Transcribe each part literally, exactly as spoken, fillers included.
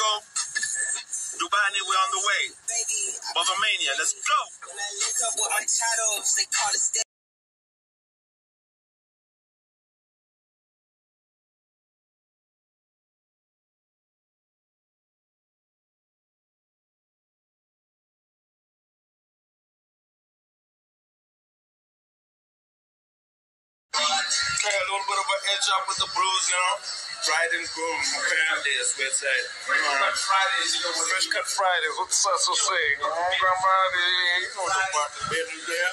go. Dubai, we're on the way. Bottomania, let's go. When I link up with my shadows, they call it stay. Okay, a little bit of an edge up with the bruise, you know. Fried and groom, Friday, we say. Fridays, you know, fresh cut Fridays, what the sauce will say? You know, you know the part of the business there.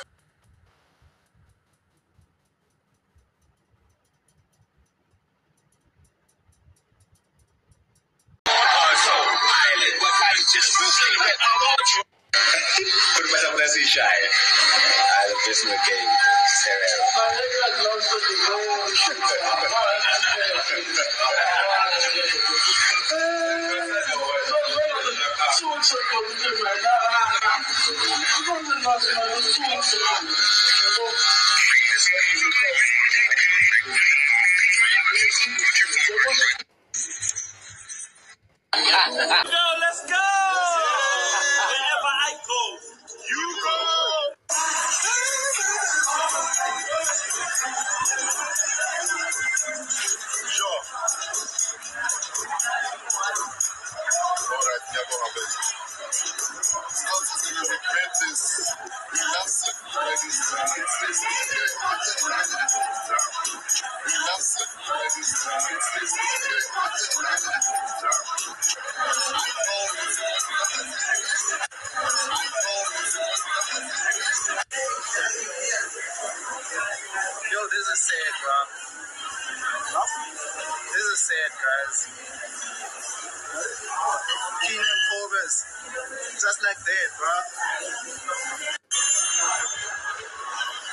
Permessa para si shy. I love this new game. Yo, let's go! Wherever I go, you go! Sure. Alright, yeah, go on, baby. Yo, this is sad, bro. This is sad, guys. Kenyan Forbes. Just like that, bro.